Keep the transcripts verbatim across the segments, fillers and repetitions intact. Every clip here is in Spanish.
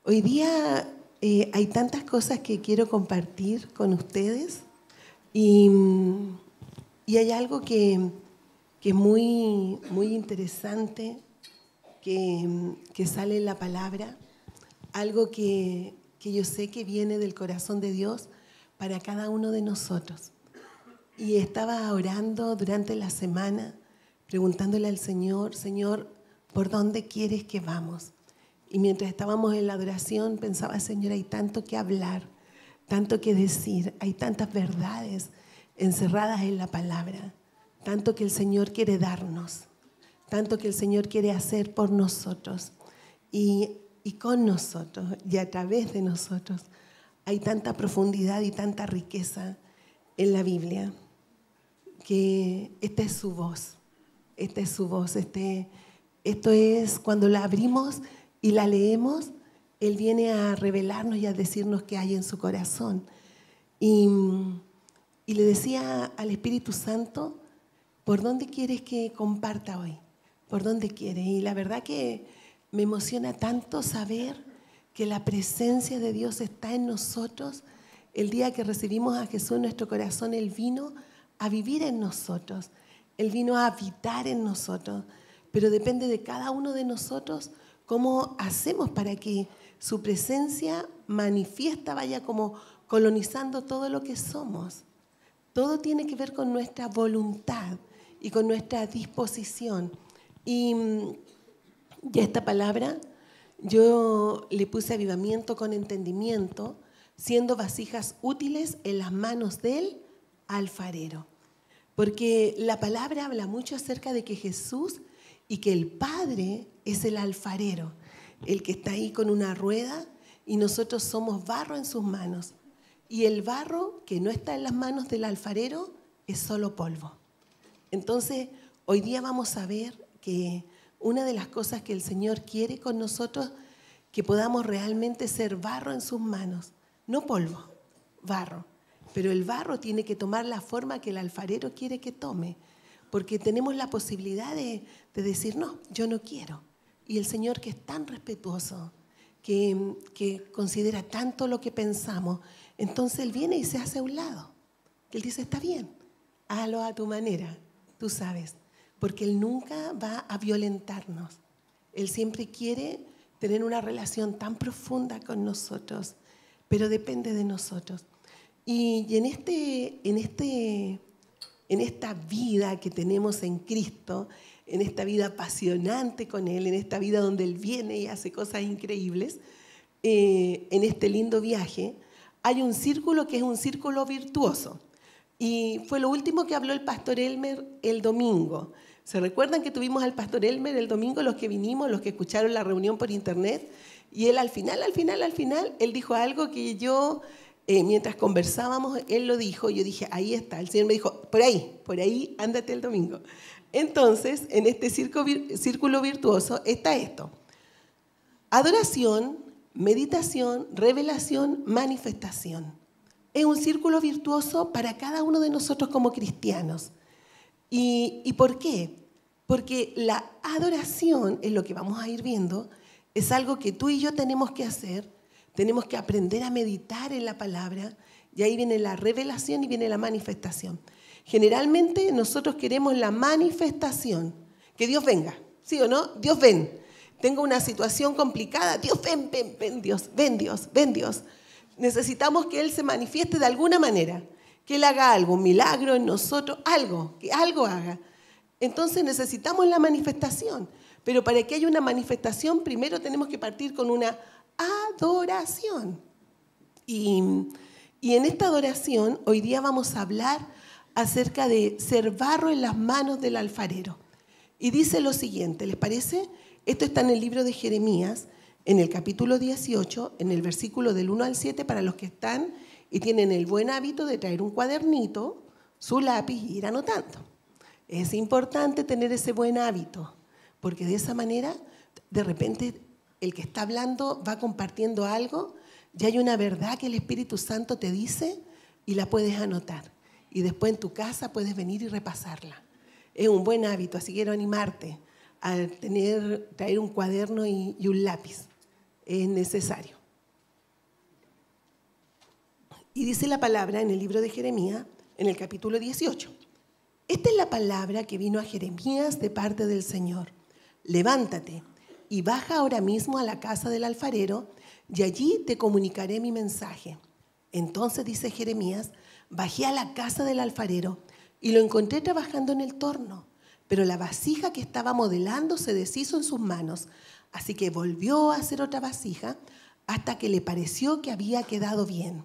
Hoy día eh, hay tantas cosas que quiero compartir con ustedes y, y hay algo que, que es muy, muy interesante que, que sale en la palabra, algo que, que yo sé que viene del corazón de Dios para cada uno de nosotros. Y estaba orando durante la semana, preguntándole al Señor, Señor, ¿por dónde quieres que vamos? Y mientras estábamos en la adoración pensaba, Señor, hay tanto que hablar, tanto que decir, hay tantas verdades encerradas en la palabra, tanto que el Señor quiere darnos, tanto que el Señor quiere hacer por nosotros y, y con nosotros y a través de nosotros. Hay tanta profundidad y tanta riqueza en la Biblia que esta es su voz, esta es su voz, este, esto es cuando la abrimos y la leemos, Él viene a revelarnos y a decirnos qué hay en su corazón. Y, y le decía al Espíritu Santo, ¿por dónde quieres que comparta hoy? ¿Por dónde quieres? Y la verdad que me emociona tanto saber que la presencia de Dios está en nosotros. El día que recibimos a Jesús en nuestro corazón, Él vino a vivir en nosotros. Él vino a habitar en nosotros. Pero depende de cada uno de nosotros cómo hacemos para que su presencia manifiesta, vaya como colonizando todo lo que somos. Todo tiene que ver con nuestra voluntad y con nuestra disposición. Y, y a esta palabra yo le puse avivamiento con entendimiento, siendo vasijas útiles en las manos del alfarero. Porque la palabra habla mucho acerca de que Jesús y que el Padre es el alfarero, el que está ahí con una rueda y nosotros somos barro en sus manos. Y el barro que no está en las manos del alfarero es solo polvo. Entonces, hoy día vamos a ver que una de las cosas que el Señor quiere con nosotros, que podamos realmente ser barro en sus manos, no polvo, barro. Pero el barro tiene que tomar la forma que el alfarero quiere que tome, porque tenemos la posibilidad de, de decir, no, yo no quiero. Y el Señor, que es tan respetuoso, que, que considera tanto lo que pensamos, entonces Él viene y se hace a un lado. Él dice, está bien, hazlo a tu manera, tú sabes, porque Él nunca va a violentarnos. Él siempre quiere tener una relación tan profunda con nosotros, pero depende de nosotros. Y, y en, este, en, este, en esta vida que tenemos en Cristo, en esta vida apasionante con Él, en esta vida donde Él viene y hace cosas increíbles, eh, en este lindo viaje, hay un círculo que es un círculo virtuoso. Y fue lo último que habló el pastor Elmer el domingo. ¿Se recuerdan que tuvimos al pastor Elmer el domingo, los que vinimos, los que escucharon la reunión por internet? Y él al final, al final, al final, él dijo algo que yo... Eh, mientras conversábamos, él lo dijo, yo dije, ahí está, el Señor me dijo, por ahí, por ahí, ándate el domingo. Entonces, en este círculo virtuoso está esto: adoración, meditación, revelación, manifestación. Es un círculo virtuoso para cada uno de nosotros como cristianos. ¿Y, y por qué? Porque la adoración, es lo que vamos a ir viendo, es algo que tú y yo tenemos que hacer. Tenemos que aprender a meditar en la palabra y ahí viene la revelación y viene la manifestación. Generalmente nosotros queremos la manifestación, que Dios venga, ¿sí o no? Dios ven. Tengo una situación complicada, Dios ven, ven, ven Dios, ven Dios, ven Dios. Necesitamos que Él se manifieste de alguna manera, que Él haga algo, un milagro en nosotros, algo, que algo haga. Entonces necesitamos la manifestación, pero para que haya una manifestación primero tenemos que partir con una adoración. Y, y en esta adoración hoy día vamos a hablar acerca de ser barro en las manos del alfarero. Y dice lo siguiente, ¿les parece? Esto está en el libro de Jeremías, en el capítulo dieciocho, en el versículo del uno al siete, para los que están y tienen el buen hábito de traer un cuadernito, su lápiz y ir anotando. Es importante tener ese buen hábito, porque de esa manera, de repente, el que está hablando va compartiendo algo, ya hay una verdad que el Espíritu Santo te dice y la puedes anotar. Y después en tu casa puedes venir y repasarla. Es un buen hábito, así quiero animarte a tener, traer un cuaderno y, y un lápiz. es necesario. Y dice la palabra en el libro de Jeremías, en el capítulo dieciocho. Esta es la palabra que vino a Jeremías de parte del Señor. Levántate y baja ahora mismo a la casa del alfarero y allí te comunicaré mi mensaje. Entonces, dice Jeremías, bajé a la casa del alfarero y lo encontré trabajando en el torno, pero la vasija que estaba modelando se deshizo en sus manos, así que volvió a hacer otra vasija hasta que le pareció que había quedado bien.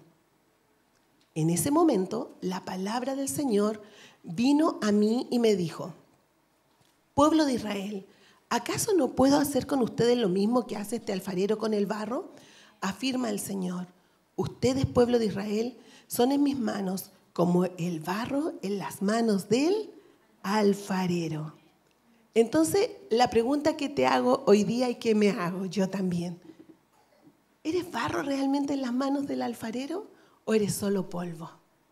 En ese momento, la palabra del Señor vino a mí y me dijo, pueblo de Israel, ¿acaso no puedo hacer con ustedes lo mismo que hace este alfarero con el barro? Afirma el Señor, ustedes, pueblo de Israel, son en mis manos como el barro en las manos del alfarero. Entonces, la pregunta que te hago hoy día y que me hago yo también, ¿eres barro realmente en las manos del alfarero? ¿O eres solo polvo?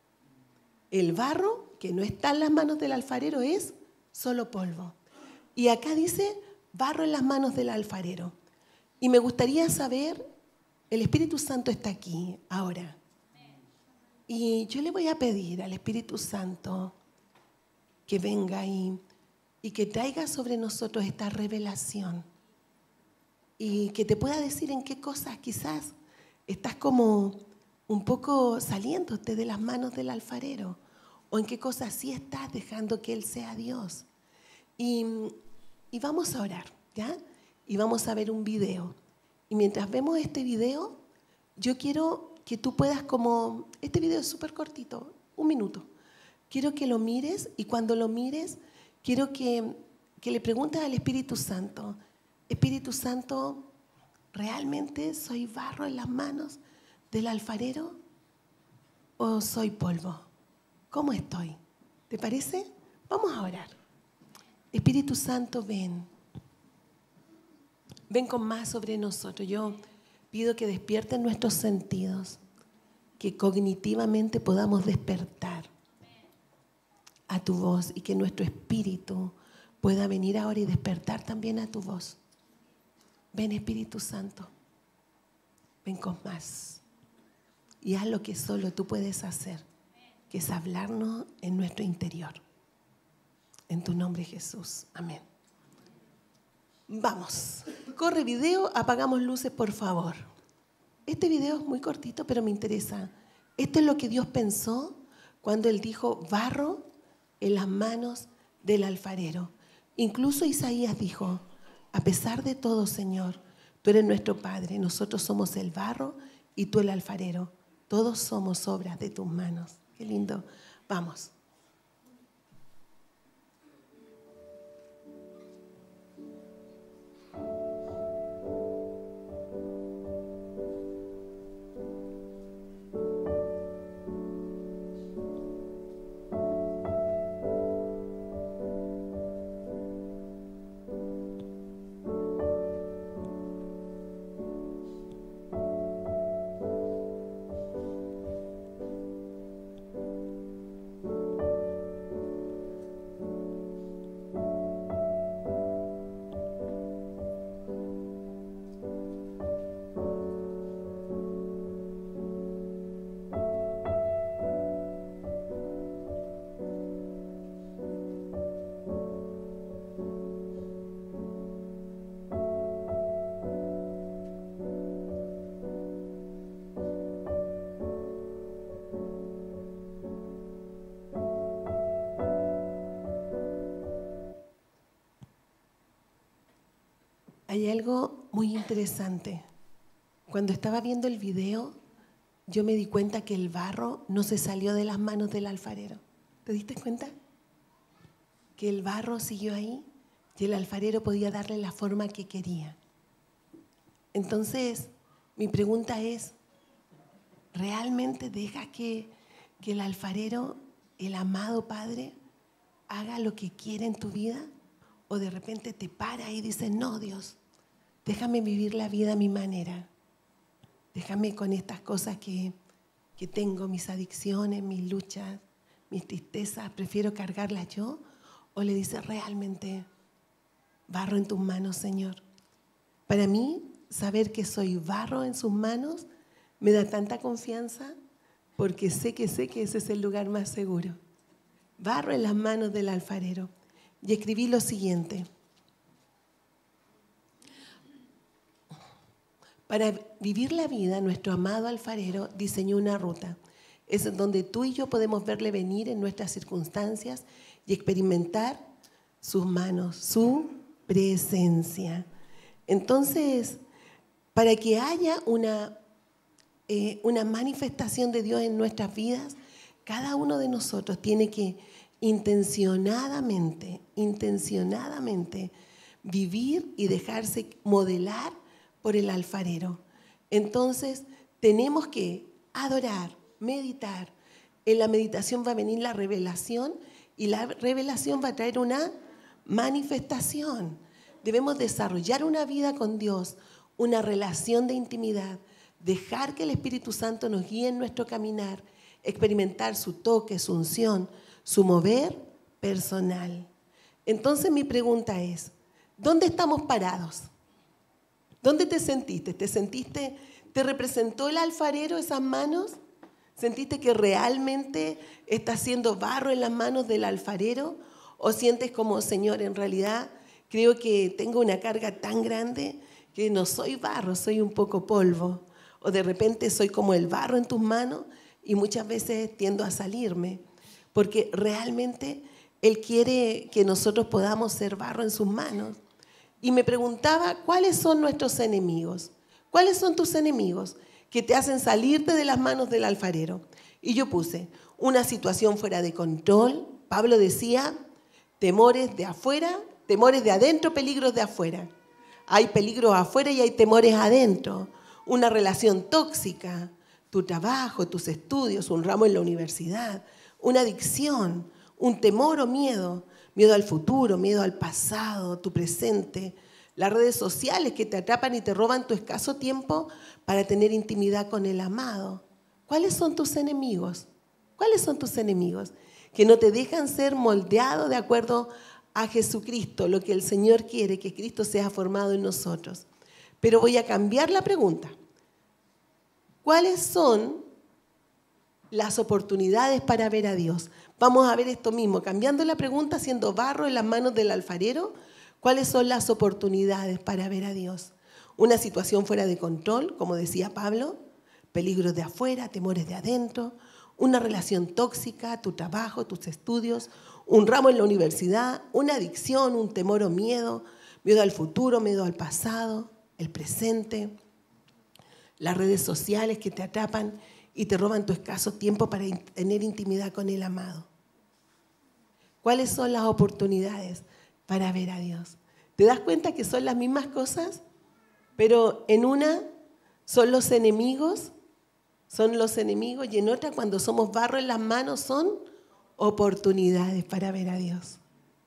El barro que no está en las manos del alfarero es solo polvo. Y acá dice barro en las manos del alfarero. Y me gustaría saber, el Espíritu Santo está aquí ahora. Y yo le voy a pedir al Espíritu Santo que venga y, y que traiga sobre nosotros esta revelación. Y que te pueda decir en qué cosas quizás estás como un poco saliéndote de las manos del alfarero, o en qué cosas sí estás dejando que Él sea Dios. Y, y vamos a orar, ¿ya? Y vamos a ver un video. Y mientras vemos este video, yo quiero que tú puedas como, este video es súper cortito, un minuto. Quiero que lo mires y cuando lo mires, quiero que, que le preguntes al Espíritu Santo, Espíritu Santo, ¿realmente soy barro en las manos del alfarero o soy polvo? ¿Cómo estoy? ¿Te parece? Vamos a orar. Espíritu Santo, ven. Ven con más sobre nosotros. Yo pido que despierten nuestros sentidos, que cognitivamente podamos despertar a tu voz y que nuestro espíritu pueda venir ahora y despertar también a tu voz. Ven, Espíritu Santo. Ven con más. Y haz lo que solo tú puedes hacer, que es hablarnos en nuestro interior. En tu nombre, Jesús. Amén. Vamos. Corre video, apagamos luces, por favor. Este video es muy cortito, pero me interesa. Esto es lo que Dios pensó cuando Él dijo barro en las manos del alfarero. Incluso Isaías dijo, a pesar de todo, Señor, tú eres nuestro Padre, nosotros somos el barro y tú el alfarero. Todos somos obras de tus manos. Qué lindo. Vamos. Hay algo muy interesante. Cuando estaba viendo el video, yo me di cuenta que el barro no se salió de las manos del alfarero. ¿Te diste cuenta? Que el barro siguió ahí y el alfarero podía darle la forma que quería. Entonces, mi pregunta es, ¿realmente dejas que, que el alfarero, el amado Padre, haga lo que quiere en tu vida? ¿O de repente te para y dices, no, Dios, déjame vivir la vida a mi manera? Déjame con estas cosas que, que tengo, mis adicciones, mis luchas, mis tristezas, prefiero cargarlas yo. ¿O le dices realmente, barro en tus manos, Señor? Para mí, saber que soy barro en sus manos me da tanta confianza, porque sé que sé que ese es el lugar más seguro. Barro en las manos del alfarero. Y escribí lo siguiente. Para vivir la vida, nuestro amado alfarero diseñó una ruta. Es donde tú y yo podemos verle venir en nuestras circunstancias y experimentar sus manos, su presencia. Entonces, para que haya una, eh, una manifestación de Dios en nuestras vidas, cada uno de nosotros tiene que intencionadamente, intencionadamente vivir y dejarse modelar por el alfarero. Entonces, tenemos que adorar, meditar. En la meditación va a venir la revelación y la revelación va a traer una manifestación. Debemos desarrollar una vida con Dios, una relación de intimidad, dejar que el Espíritu Santo nos guíe en nuestro caminar, experimentar su toque, su unción, su mover personal. Entonces mi pregunta es, ¿dónde estamos parados? ¿Dónde te sentiste? ¿Te sentiste, te representó el alfarero esas manos? ¿Sentiste que realmente estás siendo barro en las manos del alfarero? ¿O sientes como, Señor, en realidad creo que tengo una carga tan grande que no soy barro, soy un poco polvo? O de repente soy como el barro en tus manos y muchas veces tiendo a salirme. Porque realmente Él quiere que nosotros podamos ser barro en sus manos. Y me preguntaba, ¿cuáles son nuestros enemigos? ¿Cuáles son tus enemigos que te hacen salirte de las manos del alfarero? Y yo puse, una situación fuera de control. Pablo decía, temores de afuera, temores de adentro, peligros de afuera. Hay peligros afuera y hay temores adentro. Una relación tóxica, tu trabajo, tus estudios, un ramo en la universidad, una adicción, un temor o miedo. Miedo al futuro, miedo al pasado, tu presente. Las redes sociales que te atrapan y te roban tu escaso tiempo para tener intimidad con el amado. ¿Cuáles son tus enemigos? ¿Cuáles son tus enemigos? Que no te dejan ser moldeado de acuerdo a Jesucristo, lo que el Señor quiere, que Cristo sea formado en nosotros. Pero voy a cambiar la pregunta. ¿Cuáles son las oportunidades para ver a Dios? Vamos a ver esto mismo, cambiando la pregunta, siendo barro en las manos del alfarero, ¿cuáles son las oportunidades para ver a Dios? Una situación fuera de control, como decía Pablo, peligros de afuera, temores de adentro, una relación tóxica, tu trabajo, tus estudios, un ramo en la universidad, una adicción, un temor o miedo, miedo al futuro, miedo al pasado, el presente, las redes sociales que te atrapan y te roban tu escaso tiempo para tener intimidad con el amado. ¿Cuáles son las oportunidades para ver a Dios? ¿Te das cuenta que son las mismas cosas? Pero en una son los enemigos, son los enemigos, y en otra, cuando somos barro en las manos, son oportunidades para ver a Dios.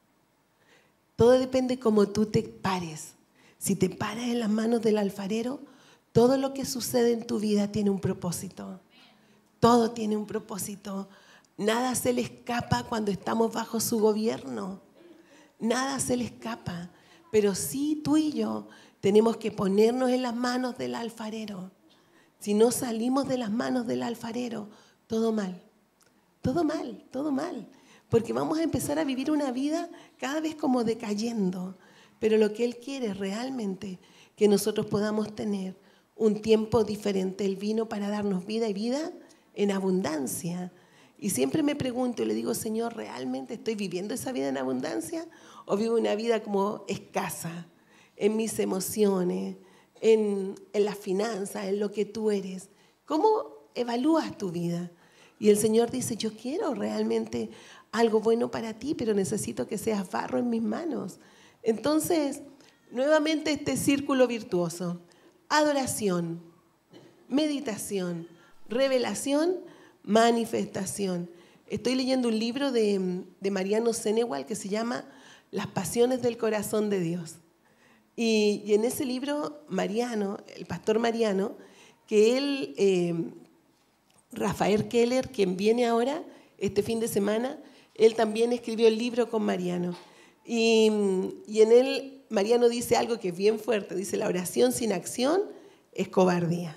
Todo depende cómo tú te pares. Si te paras en las manos del alfarero, todo lo que sucede en tu vida tiene un propósito. Todo tiene un propósito. Nada se le escapa cuando estamos bajo su gobierno. Nada se le escapa. Pero sí, tú y yo tenemos que ponernos en las manos del alfarero. Si no salimos de las manos del alfarero, todo mal. Todo mal, todo mal. Porque vamos a empezar a vivir una vida cada vez como decayendo. Pero lo que Él quiere es realmente que nosotros podamos tener un tiempo diferente. Él vino para darnos vida y vida en abundancia. Y siempre me pregunto y le digo, Señor, ¿realmente estoy viviendo esa vida en abundancia? ¿O vivo una vida como escasa en mis emociones, en, en las finanzas, en lo que tú eres? ¿Cómo evalúas tu vida? Y el Señor dice, yo quiero realmente algo bueno para ti, pero necesito que seas barro en mis manos. Entonces, nuevamente este círculo virtuoso. Adoración, meditación, revelación, manifestación. Estoy leyendo un libro de, de Mariano Senewal que se llama Las pasiones del corazón de Dios. Y, y en ese libro, Mariano, el pastor Mariano, que él, eh, Rafael Keller, quien viene ahora, este fin de semana, él también escribió el libro con Mariano. Y, y en él Mariano dice algo que es bien fuerte, dice la oración sin acción es cobardía.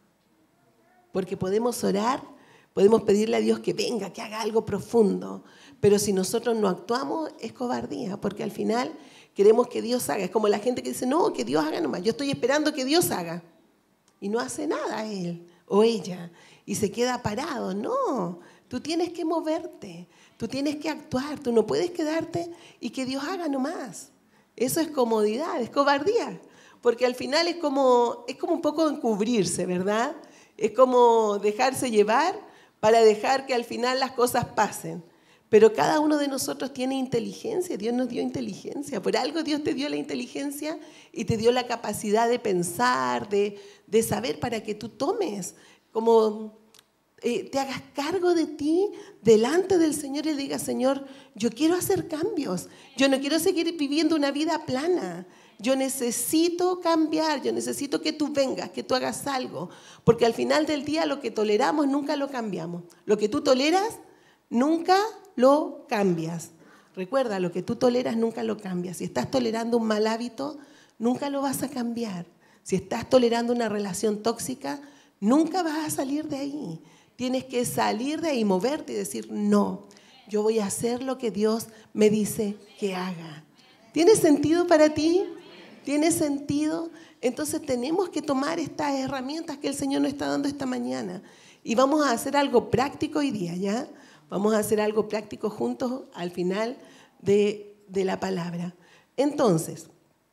Porque podemos orar, podemos pedirle a Dios que venga, que haga algo profundo, pero si nosotros no actuamos es cobardía, porque al final queremos que Dios haga. Es como la gente que dice, no, que Dios haga nomás, yo estoy esperando que Dios haga. Y no hace nada él o ella y se queda parado. No, tú tienes que moverte, tú tienes que actuar, tú no puedes quedarte y que Dios haga nomás. Eso es comodidad, es cobardía, porque al final es como, es como un poco encubrirse, ¿verdad? Es como dejarse llevar para dejar que al final las cosas pasen. Pero cada uno de nosotros tiene inteligencia, Dios nos dio inteligencia. Por algo Dios te dio la inteligencia y te dio la capacidad de pensar, de, de saber para que tú tomes, como eh, te hagas cargo de ti delante del Señor y digas, Señor, yo quiero hacer cambios, yo no quiero seguir viviendo una vida plana. Yo necesito cambiar, yo necesito que tú vengas, que tú hagas algo, porque al final del día lo que toleramos nunca lo cambiamos. Lo que tú toleras nunca lo cambias. Recuerda, lo que tú toleras nunca lo cambias. Si estás tolerando un mal hábito, nunca lo vas a cambiar. Si estás tolerando una relación tóxica, nunca vas a salir de ahí. Tienes que salir de ahí, moverte y decir, no, yo voy a hacer lo que Dios me dice que haga. ¿Tiene sentido para ti? ¿Tiene sentido? Entonces tenemos que tomar estas herramientas que el Señor nos está dando esta mañana. Y vamos a hacer algo práctico hoy día, ¿ya? Vamos a hacer algo práctico juntos al final de, de la palabra. Entonces,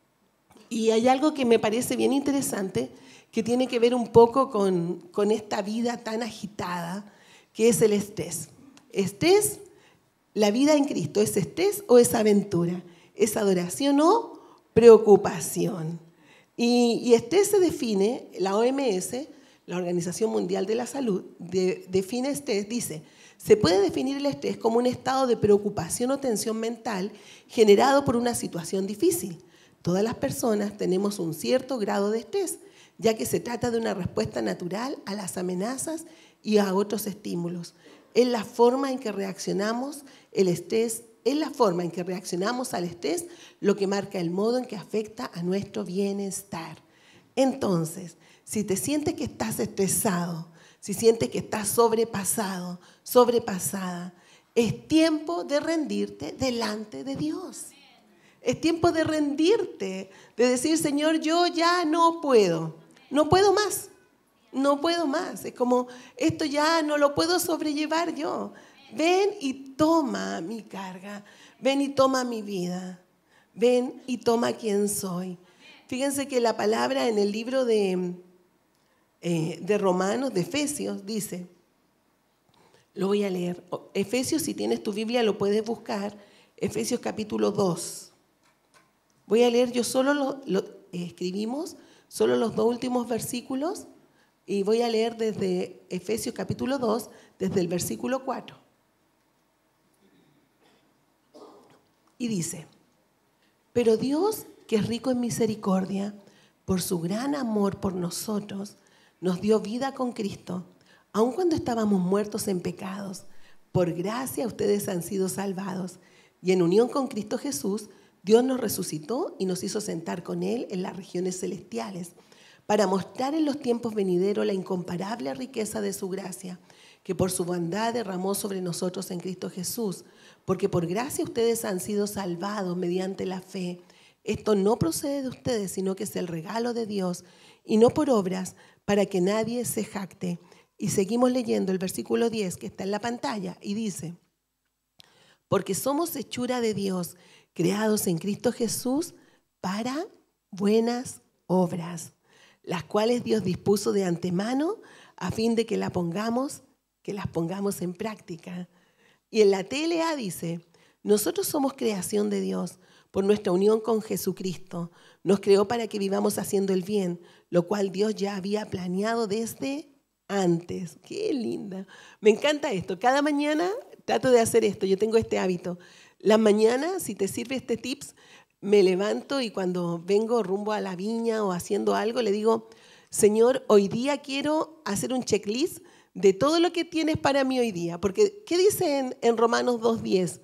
y hay algo que me parece bien interesante, que tiene que ver un poco con, con esta vida tan agitada, que es el estrés. Estrés, la vida en Cristo, ¿es estrés o es aventura? ¿Es adoración o preocupación? Y, y estrés se define, la O M S, la Organización Mundial de la Salud, de, define estrés, dice, se puede definir el estrés como un estado de preocupación o tensión mental generado por una situación difícil. Todas las personas tenemos un cierto grado de estrés, ya que se trata de una respuesta natural a las amenazas y a otros estímulos. Es la forma en que reaccionamos el estrés, es la forma en que reaccionamos al estrés lo que marca el modo en que afecta a nuestro bienestar. Entonces, si te sientes que estás estresado, si sientes que estás sobrepasado, sobrepasada, es tiempo de rendirte delante de Dios. Es tiempo de rendirte, de decir, Señor, yo ya no puedo, no puedo más, no puedo más. Es como, esto ya no lo puedo sobrellevar yo. Ven y toma mi carga, ven y toma mi vida, ven y toma quién soy. Fíjense que la palabra en el libro de, eh, de Romanos, de Efesios, dice, lo voy a leer, Efesios, si tienes tu Biblia lo puedes buscar, Efesios capítulo dos. Voy a leer, yo solo lo, lo eh, escribimos, solo los dos últimos versículos, y voy a leer desde Efesios capítulo dos, desde el versículo cuatro. Y dice, pero Dios, que es rico en misericordia, por su gran amor por nosotros, nos dio vida con Cristo, aun cuando estábamos muertos en pecados. Por gracia ustedes han sido salvados, y en unión con Cristo Jesús, Dios nos resucitó y nos hizo sentar con Él en las regiones celestiales, para mostrar en los tiempos venideros la incomparable riqueza de su gracia, que por su bondad derramó sobre nosotros en Cristo Jesús, porque por gracia ustedes han sido salvados mediante la fe. Esto no procede de ustedes, sino que es el regalo de Dios, y no por obras, para que nadie se jacte. Y seguimos leyendo el versículo diez, que está en la pantalla, y dice, porque somos hechura de Dios, creados en Cristo Jesús para buenas obras, las cuales Dios dispuso de antemano a fin de que la pongamos, que las pongamos en práctica. Y en la T L A dice, nosotros somos creación de Dios por nuestra unión con Jesucristo. Nos creó para que vivamos haciendo el bien, lo cual Dios ya había planeado desde antes. ¡Qué linda! Me encanta esto. Cada mañana trato de hacer esto. Yo tengo este hábito. La mañana, si te sirve este tips, me levanto y cuando vengo rumbo a la viña o haciendo algo, le digo, Señor, hoy día quiero hacer un checklist de todo lo que tienes para mí hoy día. Porque, ¿qué dice en, en Romanos dos diez?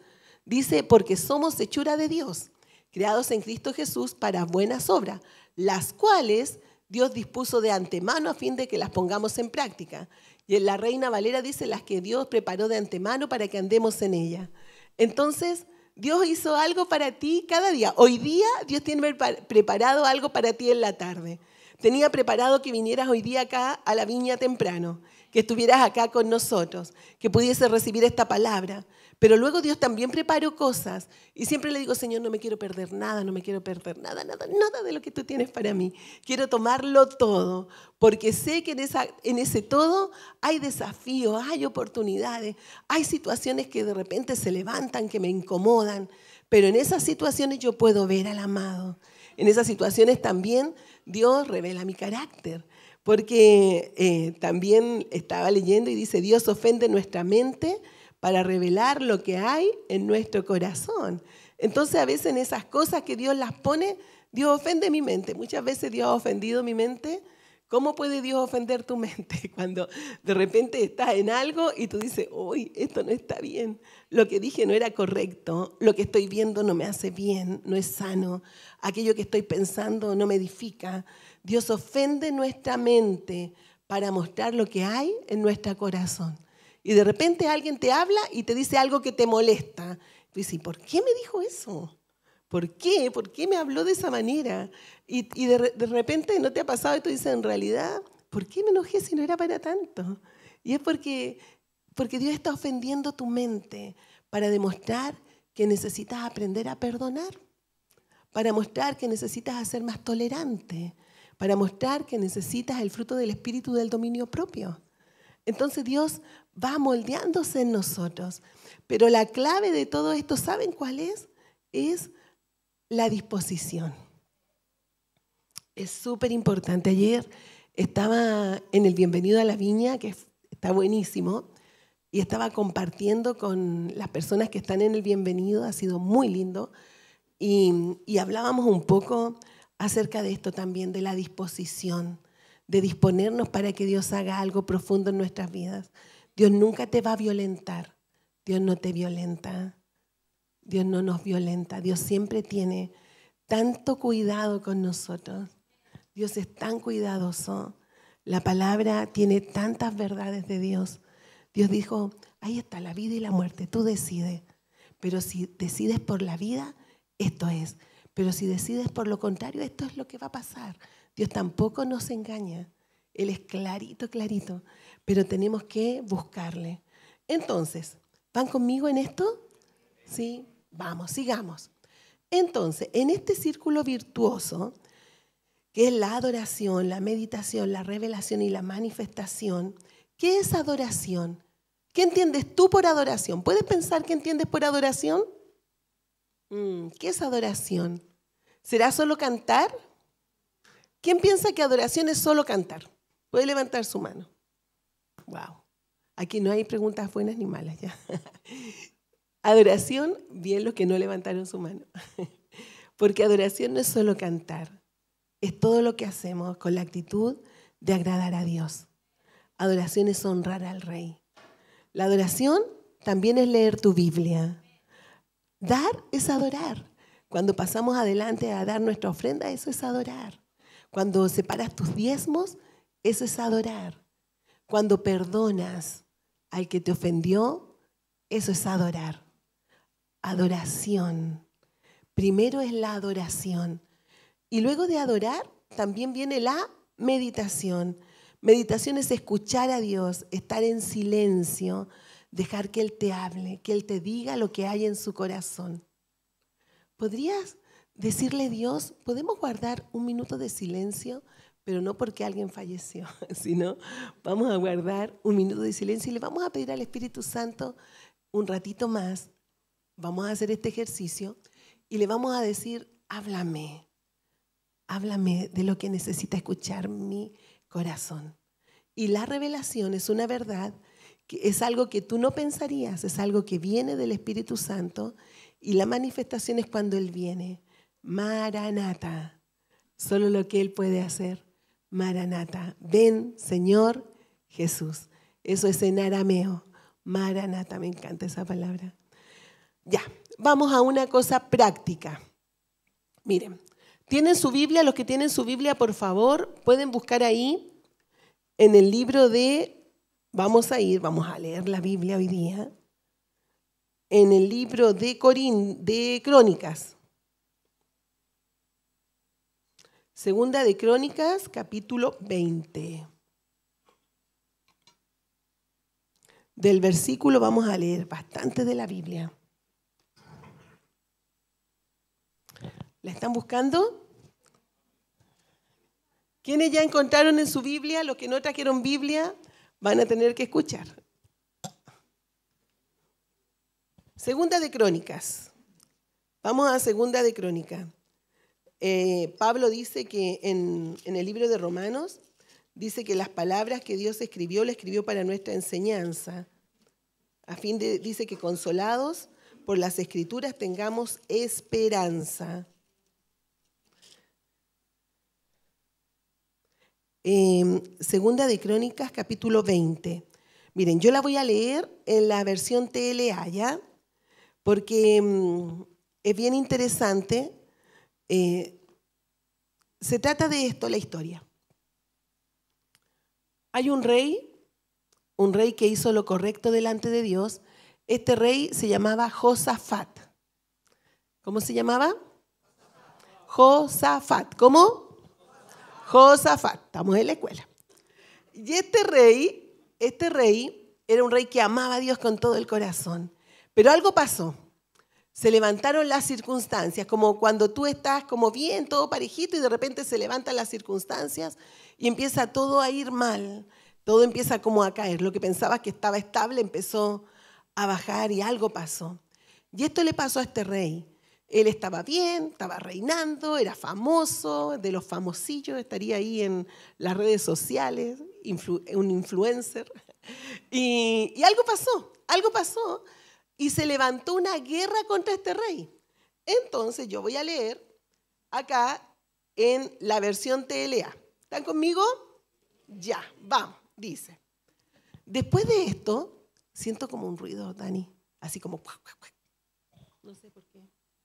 Dice, porque somos hechura de Dios, creados en Cristo Jesús para buenas obras, las cuales Dios dispuso de antemano a fin de que las pongamos en práctica. Y en la Reina Valera dice, las que Dios preparó de antemano para que andemos en ellas. Entonces, Dios hizo algo para ti cada día. Hoy día Dios tiene preparado algo para ti en la tarde. Tenía preparado que vinieras hoy día acá a la viña temprano, que estuvieras acá con nosotros, que pudiese recibir esta palabra. Pero luego Dios también preparó cosas. Y siempre le digo, Señor, no me quiero perder nada, no me quiero perder nada, nada, nada de lo que tú tienes para mí. Quiero tomarlo todo, porque sé que en, esa, en ese todo hay desafíos, hay oportunidades, hay situaciones que de repente se levantan, que me incomodan. Pero en esas situaciones yo puedo ver al amado. En esas situaciones también Dios revela mi carácter. Porque eh, también estaba leyendo y dice, Dios ofende nuestra mente para revelar lo que hay en nuestro corazón. Entonces a veces en esas cosas que Dios las pone, Dios ofende mi mente. Muchas veces Dios ha ofendido mi mente. ¿Cómo puede Dios ofender tu mente? Cuando de repente estás en algo y tú dices, uy, esto no está bien. Lo que dije no era correcto. Lo que estoy viendo no me hace bien, no es sano. Aquello que estoy pensando no me edifica. Dios ofende nuestra mente para mostrar lo que hay en nuestro corazón. Y de repente alguien te habla y te dice algo que te molesta. Tú dices, ¿por qué me dijo eso? ¿Por qué? ¿Por qué me habló de esa manera? Y, y de, de repente no te ha pasado y tú dices, en realidad, ¿por qué me enojé si no era para tanto? Y es porque, porque Dios está ofendiendo tu mente para demostrar que necesitas aprender a perdonar, para mostrar que necesitas ser más tolerante, para mostrar que necesitas el fruto del Espíritu del dominio propio. Entonces Dios va moldeándose en nosotros. Pero la clave de todo esto, ¿saben cuál es? Es la disposición. Es súper importante. Ayer estaba en el Bienvenido a la Viña, que está buenísimo, y estaba compartiendo con las personas que están en el Bienvenido, ha sido muy lindo, y, y hablábamos un poco acerca de esto también, de la disposición, de disponernos para que Dios haga algo profundo en nuestras vidas. Dios nunca te va a violentar, Dios no te violenta, Dios no nos violenta, Dios siempre tiene tanto cuidado con nosotros. Dios es tan cuidadoso. La palabra tiene tantas verdades de Dios. Dios dijo, ahí está la vida y la muerte, tú decides. Pero si decides por la vida, esto es. Pero si decides por lo contrario, esto es lo que va a pasar. Dios tampoco nos engaña. Él es clarito, clarito. Pero tenemos que buscarle. Entonces, ¿van conmigo en esto? Sí, vamos, sigamos. Entonces, en este círculo virtuoso, que es la adoración, la meditación, la revelación y la manifestación, ¿qué es adoración? ¿Qué entiendes tú por adoración? ¿Puedes pensar qué entiendes por adoración? ¿Qué es adoración? ¿Será solo cantar? ¿Quién piensa que adoración es solo cantar? Puede levantar su mano. Wow. Aquí no hay preguntas buenas ni malas ya. Adoración, bien los que no levantaron su mano. Porque adoración no es solo cantar, es todo lo que hacemos con la actitud de agradar a Dios. Adoración es honrar al Rey. La adoración también es leer tu Biblia. Dar es adorar. Cuando pasamos adelante a dar nuestra ofrenda, eso es adorar. Cuando separas tus diezmos, eso es adorar. Cuando perdonas al que te ofendió, eso es adorar. Adoración. Primero es la adoración. Y luego de adorar, también viene la meditación. Meditación es escuchar a Dios, estar en silencio, dejar que Él te hable, que Él te diga lo que hay en su corazón. ¿Podrías decirle a Dios, podemos guardar un minuto de silencio? Pero no porque alguien falleció, sino vamos a guardar un minuto de silencio y le vamos a pedir al Espíritu Santo un ratito más. Vamos a hacer este ejercicio y le vamos a decir, háblame, háblame de lo que necesita escuchar mi corazón. Y la revelación es una verdad, que es algo que tú no pensarías, es algo que viene del Espíritu Santo y la manifestación es cuando Él viene. Maranata, solo lo que Él puede hacer. Maranata, ven Señor Jesús. Eso es en arameo. Maranata, me encanta esa palabra. Ya, vamos a una cosa práctica. Miren, ¿tienen su Biblia? Los que tienen su Biblia, por favor, pueden buscar ahí en el libro de, vamos a ir, vamos a leer la Biblia hoy día, en el libro de, Corín, de Crónicas. Segunda de Crónicas, capítulo veinte. Del versículo vamos a leer bastante de la Biblia. ¿La están buscando? ¿Quiénes ya encontraron en su Biblia? Los que no trajeron Biblia van a tener que escuchar. Segunda de Crónicas. Vamos a Segunda de Crónicas. Eh, Pablo dice que en, en el libro de Romanos, dice que las palabras que Dios escribió, las escribió para nuestra enseñanza. A fin de, dice que consolados por las Escrituras tengamos esperanza. Eh, Segunda de Crónicas, capítulo veinte. Miren, yo la voy a leer en la versión T L A, ¿ya? Porque mm, es bien interesante. Eh, se trata de esto, la historia. Hay un rey, un rey que hizo lo correcto delante de Dios. Este rey se llamaba Josafat. ¿Cómo se llamaba? Josafat. ¿Cómo? Josafat. Estamos en la escuela. Y este rey, este rey era un rey que amaba a Dios con todo el corazón. Pero algo pasó. Se levantaron las circunstancias, como cuando tú estás como bien, todo parejito, y de repente se levantan las circunstancias y empieza todo a ir mal. Todo empieza como a caer. Lo que pensabas que estaba estable empezó a bajar y algo pasó. Y esto le pasó a este rey. Él estaba bien, estaba reinando, era famoso, de los famosillos, estaría ahí en las redes sociales, influ, un influencer. Y, y algo pasó, algo pasó. Y se levantó una guerra contra este rey. Entonces yo voy a leer acá en la versión T L A. ¿Están conmigo? Ya, vamos, dice. Después de esto, siento como un ruido, Dani, así como... No sé por qué.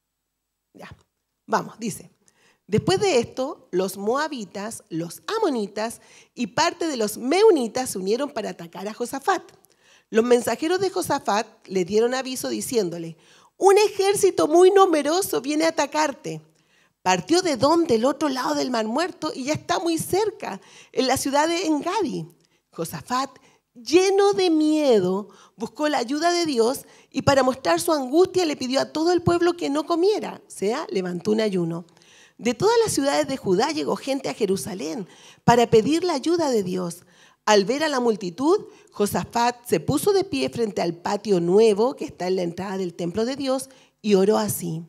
Ya, vamos, dice. Después de esto, los moabitas, los amonitas y parte de los meunitas se unieron para atacar a Josafat. Los mensajeros de Josafat le dieron aviso diciéndole, un ejército muy numeroso viene a atacarte. Partió de Edom del otro lado del Mar Muerto y ya está muy cerca, en la ciudad de Engadi. Josafat, lleno de miedo, buscó la ayuda de Dios y para mostrar su angustia le pidió a todo el pueblo que no comiera, o sea, levantó un ayuno. De todas las ciudades de Judá llegó gente a Jerusalén para pedir la ayuda de Dios. Al ver a la multitud, Josafat se puso de pie frente al patio nuevo que está en la entrada del templo de Dios y oró así.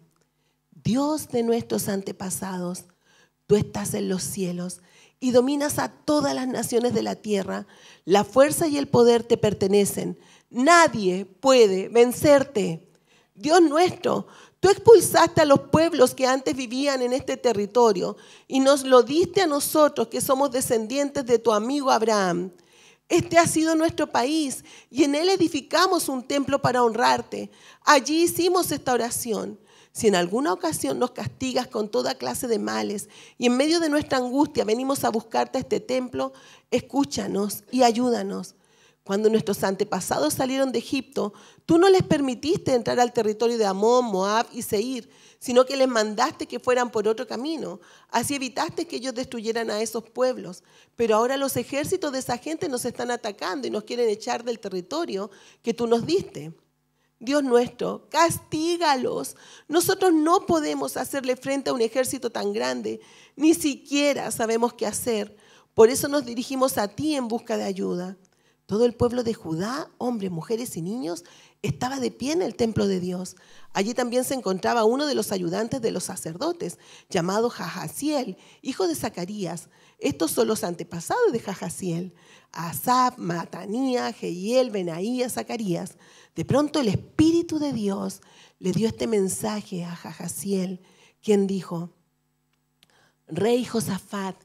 Dios de nuestros antepasados, tú estás en los cielos y dominas a todas las naciones de la tierra. La fuerza y el poder te pertenecen. Nadie puede vencerte. Dios nuestro, tú expulsaste a los pueblos que antes vivían en este territorio y nos lo diste a nosotros que somos descendientes de tu amigo Abraham. Este ha sido nuestro país y en él edificamos un templo para honrarte. Allí hicimos esta oración. Si en alguna ocasión nos castigas con toda clase de males y en medio de nuestra angustia venimos a buscarte a este templo, escúchanos y ayúdanos. Cuando nuestros antepasados salieron de Egipto, tú no les permitiste entrar al territorio de Amón, Moab y Seir, sino que les mandaste que fueran por otro camino. Así evitaste que ellos destruyeran a esos pueblos. Pero ahora los ejércitos de esa gente nos están atacando y nos quieren echar del territorio que tú nos diste. Dios nuestro, castígalos. Nosotros no podemos hacerle frente a un ejército tan grande, ni siquiera sabemos qué hacer. Por eso nos dirigimos a ti en busca de ayuda. Todo el pueblo de Judá, hombres, mujeres y niños, estaba de pie en el templo de Dios. Allí también se encontraba uno de los ayudantes de los sacerdotes, llamado Jahaziel, hijo de Zacarías. Estos son los antepasados de Jahaziel: Asaf, Matanías, Jehiel, Benaías, Zacarías. De pronto el Espíritu de Dios le dio este mensaje a Jahaziel, quien dijo: Rey Josafat,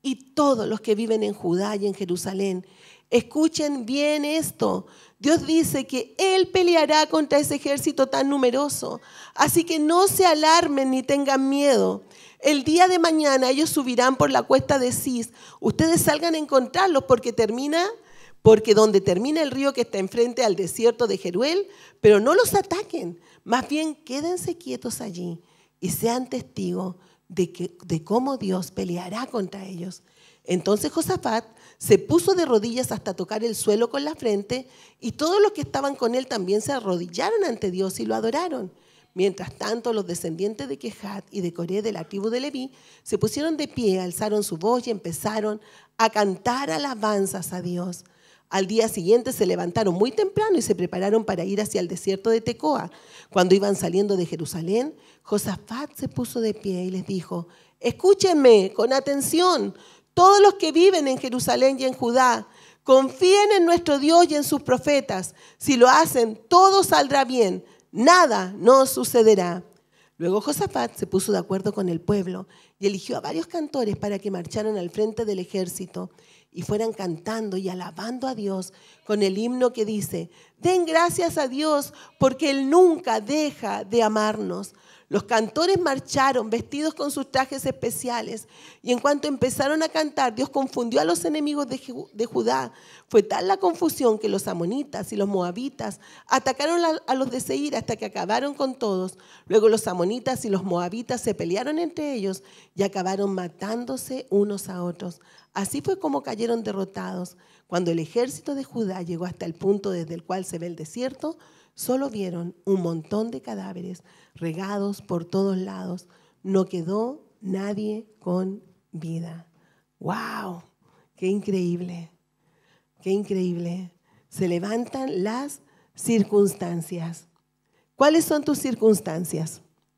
y todos los que viven en Judá y en Jerusalén, escuchen bien esto. Dios dice que Él peleará contra ese ejército tan numeroso. Así que no se alarmen ni tengan miedo. El día de mañana ellos subirán por la cuesta de Cis. Ustedes salgan a encontrarlos porque termina, porque donde termina el río que está enfrente al desierto de Jeruel, pero no los ataquen. Más bien quédense quietos allí y sean testigos de, que, de cómo Dios peleará contra ellos. Entonces Josafat se puso de rodillas hasta tocar el suelo con la frente y todos los que estaban con él también se arrodillaron ante Dios y lo adoraron. Mientras tanto, los descendientes de Quehat y de Coré de la tribu de Leví se pusieron de pie, alzaron su voz y empezaron a cantar alabanzas a Dios. Al día siguiente se levantaron muy temprano y se prepararon para ir hacia el desierto de Tecoa. Cuando iban saliendo de Jerusalén, Josafat se puso de pie y les dijo: escúchenme con atención, todos los que viven en Jerusalén y en Judá, confíen en nuestro Dios y en sus profetas. Si lo hacen, todo saldrá bien. Nada nos sucederá. Luego Josafat se puso de acuerdo con el pueblo y eligió a varios cantores para que marcharan al frente del ejército y fueran cantando y alabando a Dios con el himno que dice: den gracias a Dios porque Él nunca deja de amarnos. Los cantores marcharon vestidos con sus trajes especiales y en cuanto empezaron a cantar, Dios confundió a los enemigos de Judá. Fue tal la confusión que los amonitas y los moabitas atacaron a los de Seir hasta que acabaron con todos. Luego los amonitas y los moabitas se pelearon entre ellos y acabaron matándose unos a otros. Así fue como cayeron derrotados. Cuando el ejército de Judá llegó hasta el punto desde el cual se ve el desierto, solo vieron un montón de cadáveres regados por todos lados. No quedó nadie con vida. ¡Wow! ¡Qué increíble! ¡Qué increíble! Se levantan las circunstancias. ¿Cuáles son tus circunstancias?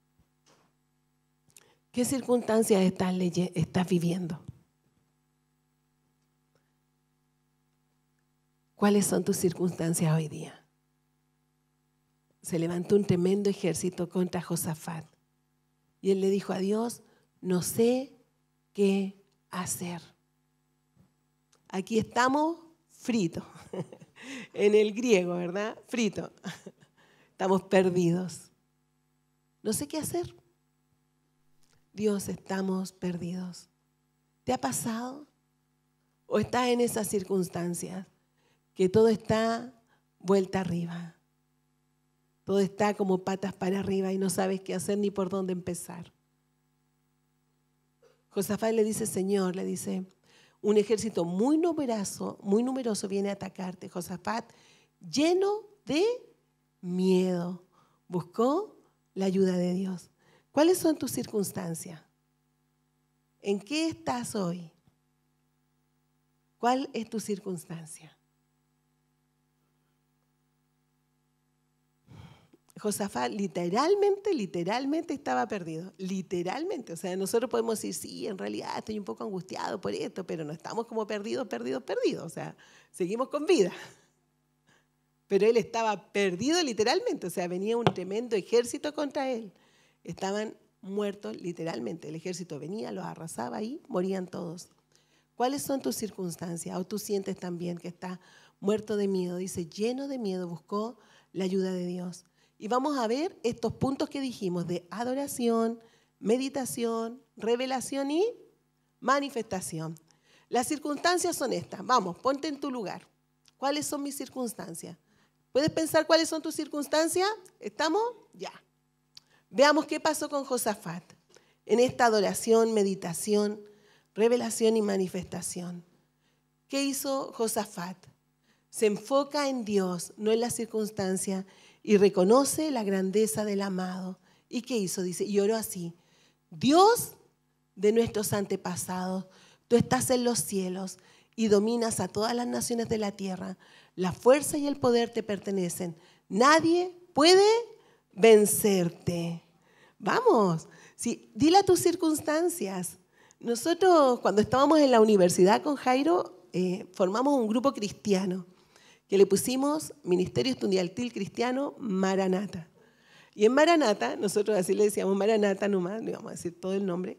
¿Qué circunstancias estás, leye- estás viviendo? ¿Cuáles son tus circunstancias hoy día? Se levantó un tremendo ejército contra Josafat. Y él le dijo a Dios: no sé qué hacer. Aquí estamos fritos. En el griego, ¿verdad? Frito. Estamos perdidos. No sé qué hacer. Dios, estamos perdidos. ¿Te ha pasado? ¿O estás en esas circunstancias que todo está vuelta arriba? Todo está como patas para arriba y no sabes qué hacer ni por dónde empezar. Josafat le dice: Señor, le dice, un ejército muy numeroso, muy numeroso viene a atacarte. Josafat, lleno de miedo, buscó la ayuda de Dios. ¿Cuáles son tus circunstancias? ¿En qué estás hoy? ¿Cuál es tu circunstancia? Josafat literalmente, literalmente estaba perdido, literalmente. O sea, nosotros podemos decir: sí, en realidad estoy un poco angustiado por esto, pero no estamos como perdidos, perdidos, perdidos. O sea, seguimos con vida. Pero él estaba perdido literalmente, o sea, venía un tremendo ejército contra él. Estaban muertos literalmente. El ejército venía, los arrasaba y morían todos. ¿Cuáles son tus circunstancias? O tú sientes también que estás muerto de miedo. Dice: lleno de miedo, buscó la ayuda de Dios. Y vamos a ver estos puntos que dijimos de adoración, meditación, revelación y manifestación. Las circunstancias son estas. Vamos, ponte en tu lugar. ¿Cuáles son mis circunstancias? ¿Puedes pensar cuáles son tus circunstancias? ¿Estamos? Ya. Veamos qué pasó con Josafat en esta adoración, meditación, revelación y manifestación. ¿Qué hizo Josafat? Se enfoca en Dios, no en las circunstancias, y reconoce la grandeza del amado. ¿Y qué hizo? Dice, y oró así: Dios de nuestros antepasados, tú estás en los cielos y dominas a todas las naciones de la tierra. La fuerza y el poder te pertenecen. Nadie puede vencerte. Vamos, sí, dile a tus circunstancias. Nosotros, cuando estábamos en la universidad con Jairo, eh, formamos un grupo cristiano que le pusimos Ministerio Estudiantil Cristiano Maranata. Y en Maranata, nosotros así le decíamos Maranata nomás, no íbamos a decir todo el nombre,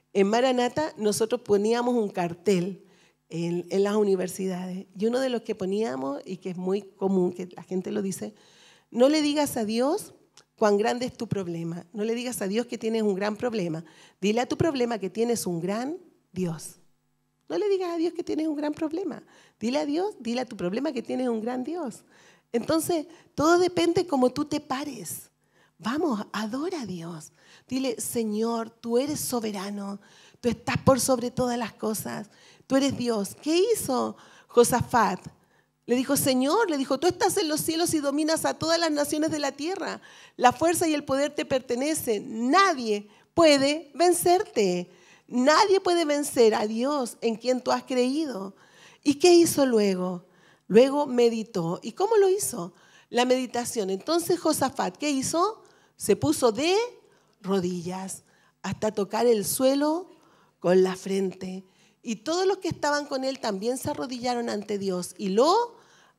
en Maranata nosotros poníamos un cartel en, en las universidades. Y uno de los que poníamos, y que es muy común, que la gente lo dice, no le digas a Dios cuán grande es tu problema. No le digas a Dios que tienes un gran problema. Dile a tu problema que tienes un gran Dios. No le digas a Dios que tienes un gran problema. Dile a Dios, dile a tu problema que tienes un gran Dios. Entonces, todo depende cómo tú te pares. Vamos, adora a Dios. Dile, Señor, tú eres soberano. Tú estás por sobre todas las cosas. Tú eres Dios. ¿Qué hizo Josafat? Le dijo, Señor, le dijo, tú estás en los cielos y dominas a todas las naciones de la tierra. La fuerza y el poder te pertenecen. Nadie puede vencerte. Nadie puede vencer a Dios en quien tú has creído. ¿Y qué hizo luego? Luego meditó. ¿Y cómo lo hizo? La meditación. Entonces Josafat, ¿qué hizo? Se puso de rodillas hasta tocar el suelo con la frente. Y todos los que estaban con él también se arrodillaron ante Dios y lo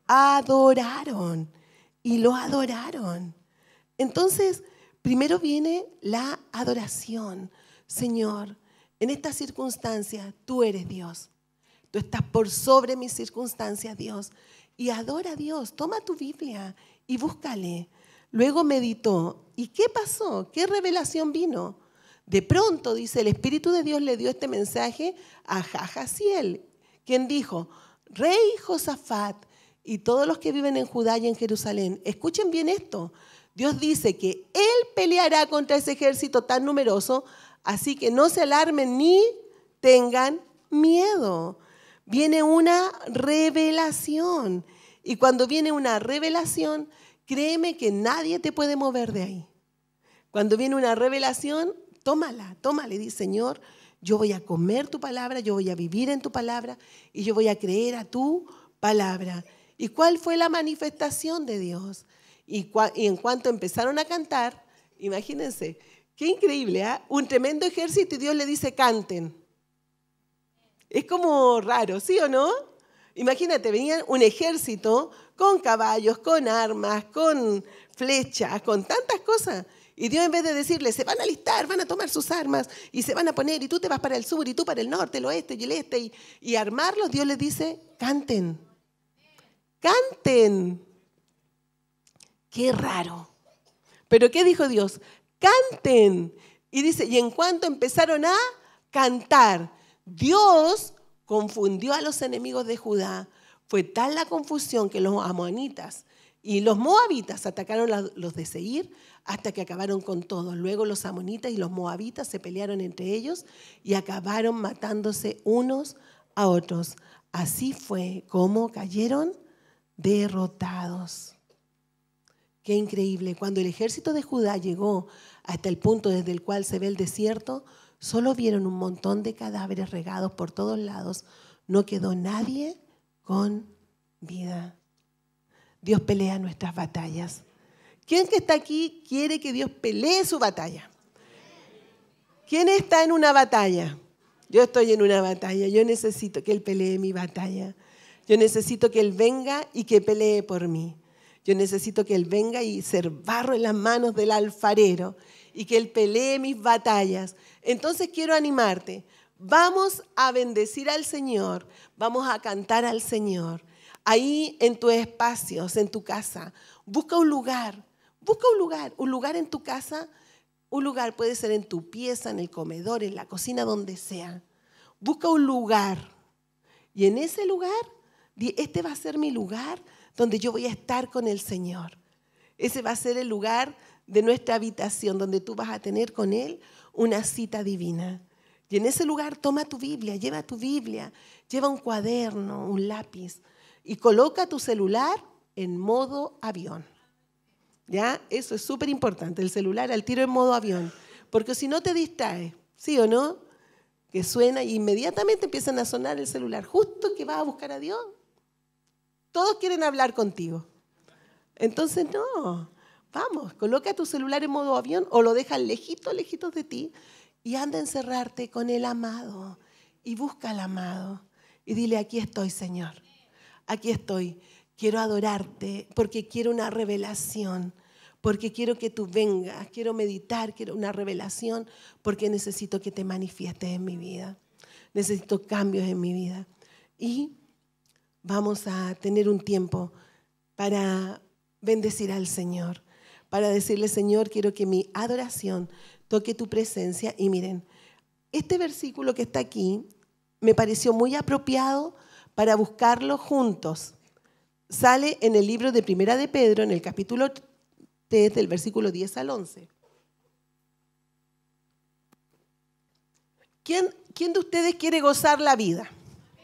adoraron. Y lo adoraron. Entonces, primero viene la adoración. Señor, en estas circunstancias tú eres Dios. Tú estás por sobre mis circunstancias, Dios. Y adora a Dios. Toma tu Biblia y búscale. Luego meditó. ¿Y qué pasó? ¿Qué revelación vino? De pronto, dice, el Espíritu de Dios le dio este mensaje a Jahaziel, quien dijo, Rey Josafat y todos los que viven en Judá y en Jerusalén, escuchen bien esto. Dios dice que Él peleará contra ese ejército tan numeroso, así que no se alarmen ni tengan miedo. Viene una revelación. Y cuando viene una revelación, créeme que nadie te puede mover de ahí. Cuando viene una revelación, tómala, tómala y di, Señor, yo voy a comer tu palabra, yo voy a vivir en tu palabra y yo voy a creer a tu palabra. ¿Y cuál fue la manifestación de Dios? Y, y en cuanto empezaron a cantar, imagínense, qué increíble, ¿eh? Un tremendo ejército y Dios le dice, canten. Es como raro, ¿sí o no? Imagínate, venía un ejército con caballos, con armas, con flechas, con tantas cosas. Y Dios, en vez de decirle, se van a alistar, van a tomar sus armas y se van a poner, y tú te vas para el sur, y tú para el norte, el oeste y el este, y, y armarlos, Dios les dice, canten. Canten. Qué raro. Pero ¿qué dijo Dios? Canten. Y dice, y en cuanto empezaron a cantar, Dios confundió a los enemigos de Judá. Fue tal la confusión que los amonitas y los moabitas atacaron a los de Seir hasta que acabaron con todos. Luego los amonitas y los moabitas se pelearon entre ellos y acabaron matándose unos a otros. Así fue como cayeron derrotados. Qué increíble. Cuando el ejército de Judá llegó hasta el punto desde el cual se ve el desierto, solo vieron un montón de cadáveres regados por todos lados. No quedó nadie con vida. Dios pelea nuestras batallas. ¿Quién que está aquí quiere que Dios pelee su batalla? ¿Quién está en una batalla? Yo estoy en una batalla. Yo necesito que Él pelee mi batalla. Yo necesito que Él venga y que pelee por mí. Yo necesito que Él venga y ser barro en las manos del alfarero y que Él pelee mis batallas. Entonces quiero animarte. Vamos a bendecir al Señor. Vamos a cantar al Señor. Ahí en tus espacios, en tu casa, busca un lugar. Busca un lugar. Un lugar en tu casa. Un lugar puede ser en tu pieza, en el comedor, en la cocina, donde sea. Busca un lugar. Y en ese lugar, este va a ser mi lugar donde yo voy a estar con el Señor. Ese va a ser el lugar de nuestra habitación, donde tú vas a tener con Él una cita divina. Y en ese lugar toma tu Biblia, lleva tu Biblia, lleva un cuaderno, un lápiz y coloca tu celular en modo avión. ¿Ya? Eso es súper importante, el celular al tiro en modo avión, porque si no te distrae, ¿sí o no? Que suena y inmediatamente empiezan a sonar el celular, justo que vas a buscar a Dios. Todos quieren hablar contigo. Entonces, no, vamos, coloca tu celular en modo avión o lo dejas lejitos, lejitos de ti y anda a encerrarte con el amado y busca al amado y dile, aquí estoy, Señor, aquí estoy. Quiero adorarte porque quiero una revelación, porque quiero que tú vengas, quiero meditar, quiero una revelación, porque necesito que te manifiestes en mi vida. Necesito cambios en mi vida. Y vamos a tener un tiempo para bendecir al Señor, para decirle, Señor, quiero que mi adoración toque tu presencia. Y miren, este versículo que está aquí me pareció muy apropiado para buscarlo juntos. Sale en el libro de Primera de Pedro, en el capítulo tres, del versículo diez al once. ¿Quién, quién de ustedes quiere gozar la vida?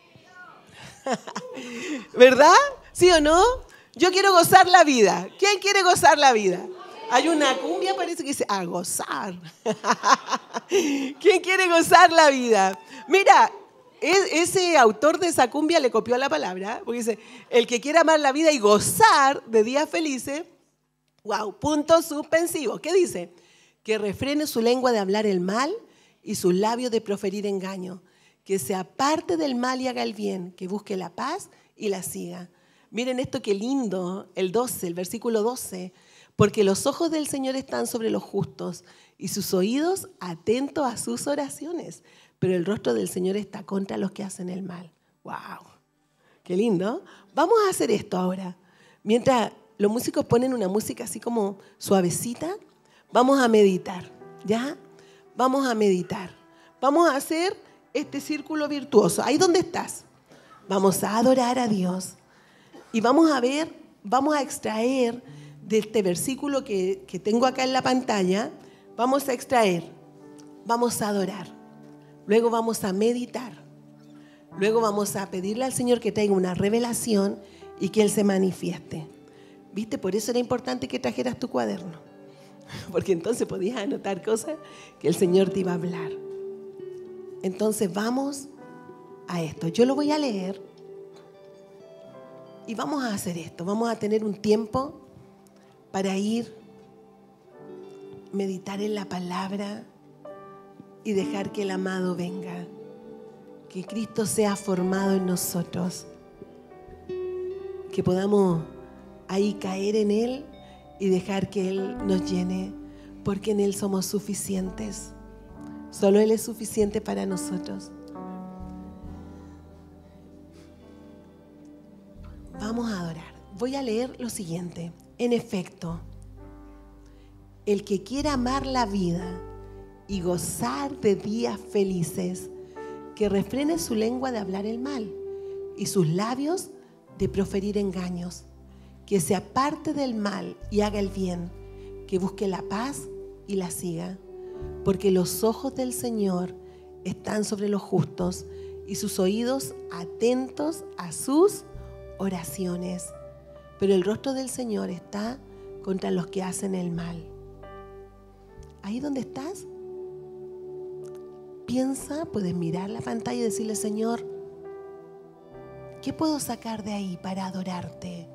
¿Verdad? ¿Sí o no? Yo quiero gozar la vida. ¿Quién quiere gozar la vida? Hay una cumbia, parece que dice, a gozar. ¿Quién quiere gozar la vida? Mira, ese autor de esa cumbia le copió la palabra, porque dice, el que quiera amar la vida y gozar de días felices, wow, punto suspensivo. ¿Qué dice? Que refrene su lengua de hablar el mal y sus labios de proferir engaño, que se aparte del mal y haga el bien, que busque la paz y la siga. Miren esto qué lindo, el doce, el versículo doce, porque los ojos del Señor están sobre los justos y sus oídos atentos a sus oraciones, pero el rostro del Señor está contra los que hacen el mal. ¡Wow! ¡Qué lindo! Vamos a hacer esto ahora. Mientras los músicos ponen una música así como suavecita, vamos a meditar, ¿ya? Vamos a meditar. Vamos a hacer este círculo virtuoso. ¿Ahí dónde estás? Vamos a adorar a Dios y vamos a ver, vamos a extraer de este versículo que, que tengo acá en la pantalla, vamos a extraer, vamos a adorar. Luego vamos a meditar. Luego vamos a pedirle al Señor que traiga una revelación y que Él se manifieste. ¿Viste? Por eso era importante que trajeras tu cuaderno. Porque entonces podías anotar cosas que el Señor te iba a hablar. Entonces vamos a esto. Yo lo voy a leer y vamos a hacer esto. Vamos a tener un tiempo para ir, meditar en la palabra y dejar que el amado venga, que Cristo sea formado en nosotros, que podamos ahí caer en Él y dejar que Él nos llene, porque en Él somos suficientes. Solo Él es suficiente para nosotros. Vamos a adorar. Voy a leer lo siguiente. En efecto, el que quiera amar la vida y gozar de días felices, que refrene su lengua de hablar el mal y sus labios de proferir engaños, que se aparte del mal y haga el bien, que busque la paz y la siga, porque los ojos del Señor están sobre los justos y sus oídos atentos a sus oraciones, pero el rostro del Señor está contra los que hacen el mal. Ahí donde estás, piensa, puedes mirar la pantalla y decirle, Señor, ¿qué puedo sacar de ahí para adorarte?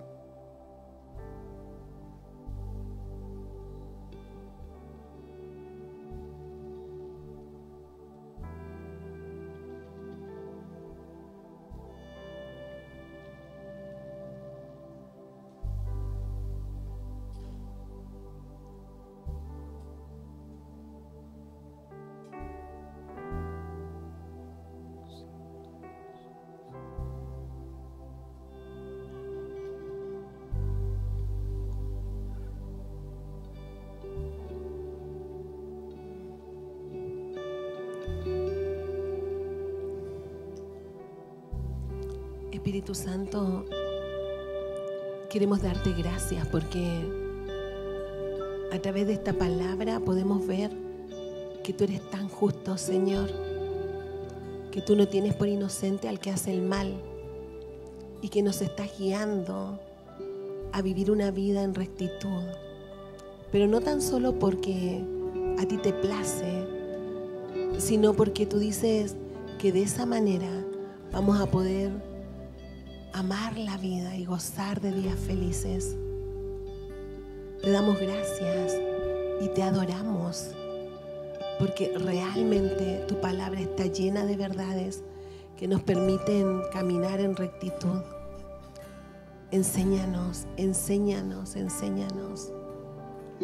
Espíritu Santo, queremos darte gracias porque a través de esta palabra podemos ver que tú eres tan justo, Señor, que tú no tienes por inocente al que hace el mal y que nos estás guiando a vivir una vida en rectitud, pero no tan solo porque a ti te place, sino porque tú dices que de esa manera vamos a poder amar la vida y gozar de días felices. Te damos gracias y te adoramos porque realmente tu palabra está llena de verdades que nos permiten caminar en rectitud. Enséñanos, enséñanos, enséñanos.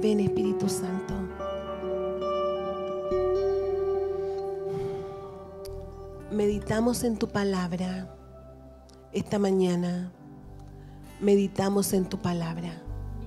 Ven, Espíritu Santo. Meditamos en tu palabra esta mañana. Meditamos en tu palabra.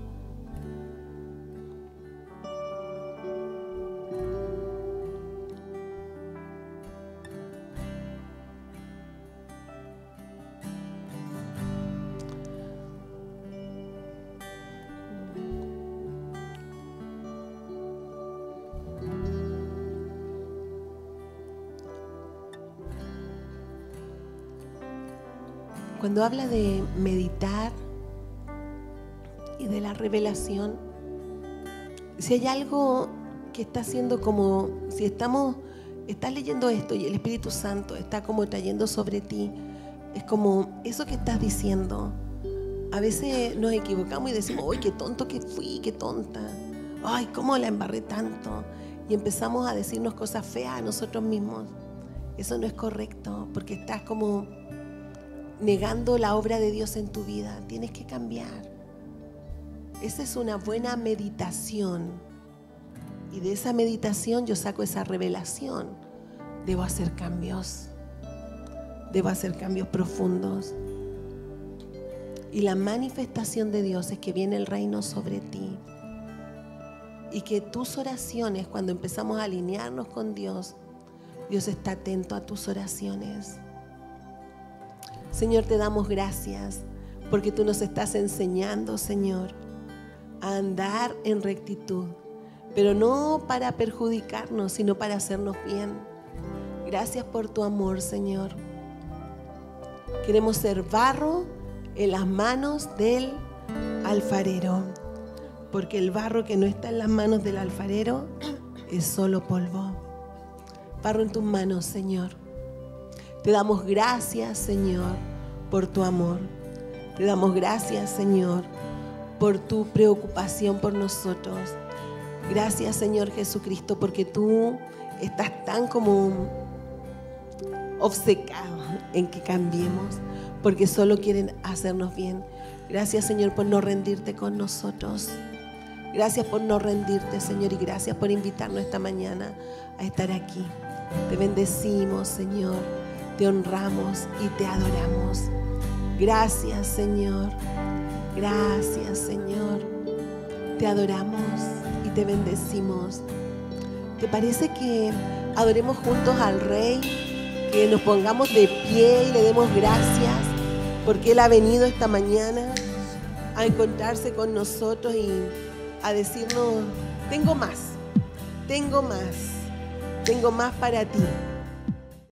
Cuando habla de meditar y de la revelación, si hay algo que está haciendo como, si estamos, estás leyendo esto y el Espíritu Santo está como trayendo sobre ti, es como eso que estás diciendo. A veces nos equivocamos y decimos, ¡ay, qué tonto que fui, qué tonta! ¡Ay, cómo la embarré tanto! Y empezamos a decirnos cosas feas a nosotros mismos. Eso no es correcto, porque estás como negando la obra de Dios en tu vida. Tienes que cambiar. Esa es una buena meditación. Y de esa meditación yo saco esa revelación. Debo hacer cambios. Debo hacer cambios profundos. Y la manifestación de Dios es que viene el reino sobre ti. Y que tus oraciones, cuando empezamos a alinearnos con Dios, Dios está atento a tus oraciones. Señor, te damos gracias porque tú nos estás enseñando, Señor, a andar en rectitud, pero no para perjudicarnos, sino para hacernos bien. Gracias por tu amor, Señor. Queremos ser barro en las manos del alfarero, porque el barro que no está en las manos del alfarero es solo polvo. Barro en tus manos, Señor. Te damos gracias, Señor, por tu amor. Te damos gracias, Señor, por tu preocupación por nosotros. Gracias, Señor Jesucristo, porque tú estás tan como obcecado en que cambiemos, porque solo quieren hacernos bien. Gracias, Señor, por no rendirte con nosotros. Gracias por no rendirte, Señor, y gracias por invitarnos esta mañana a estar aquí. Te bendecimos, Señor. Te honramos y te adoramos. Gracias, Señor. Gracias, Señor. Te adoramos y te bendecimos. ¿Te parece que adoremos juntos al Rey? Que nos pongamos de pie y le demos gracias porque Él ha venido esta mañana a encontrarse con nosotros y a decirnos, tengo más, tengo más, tengo más para ti.